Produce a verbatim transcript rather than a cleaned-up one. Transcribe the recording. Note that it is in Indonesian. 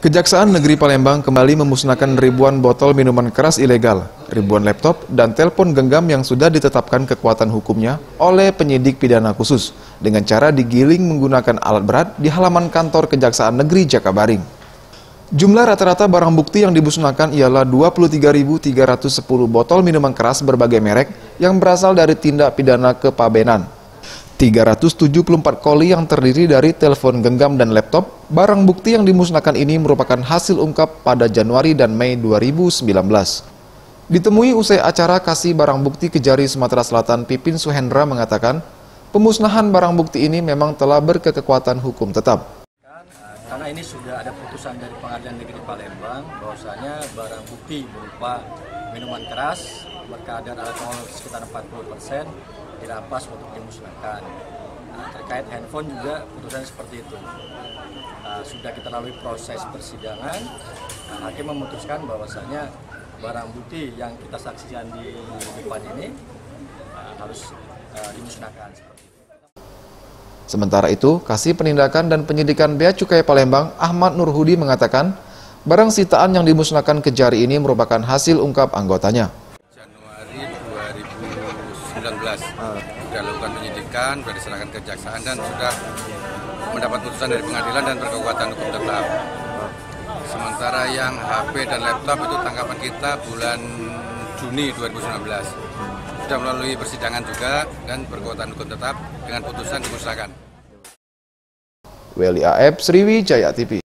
Kejaksaan Negeri Palembang kembali memusnahkan ribuan botol minuman keras ilegal, ribuan laptop, dan telepon genggam yang sudah ditetapkan kekuatan hukumnya oleh penyidik pidana khusus dengan cara digiling menggunakan alat berat di halaman kantor Kejaksaan Negeri Jakabaring. Jumlah rata-rata barang bukti yang dimusnahkan ialah dua puluh tiga ribu tiga ratus sepuluh botol minuman keras berbagai merek yang berasal dari tindak pidana kepabeanan. tiga ratus tujuh puluh empat koli yang terdiri dari telepon genggam dan laptop. Barang bukti yang dimusnahkan ini merupakan hasil ungkap pada Januari dan Mei dua ribu sembilan belas. Ditemui usai acara kasih barang bukti Kejari Sumatera Selatan, Pipin Suhendra mengatakan, pemusnahan barang bukti ini memang telah berkekuatan hukum tetap. Karena ini sudah ada putusan dari Pengadilan Negeri Palembang bahwasanya barang bukti berupa minuman keras berkadar alkohol sekitar empat puluh persen dirampas untuk dimusnahkan. Nah, terkait handphone juga putusan seperti itu. Nah, sudah kita lalui proses persidangan, nah, hakim memutuskan bahwasanya barang bukti yang kita saksikan di depan ini nah, harus uh, dimusnahkan. Sementara itu, Kasih Penindakan dan Penyidikan Bea Cukai Palembang, Ahmad Nurhudi mengatakan, barang sitaan yang dimusnahkan Kejari ini merupakan hasil ungkap anggotanya. Januari dua ribu sembilan belas sudah lakukan penyidikan, sudah diserahkan ke kejaksaan dan sudah mendapat putusan dari pengadilan dan berkekuatan hukum tetap. Sementara yang H P dan laptop itu tangkapan kita bulan Juni dua ribu sembilan belas. Sudah melalui persidangan juga dan berkekuatan hukum tetap dengan putusan dimusnahkan. Weli A F, Sriwijaya T V.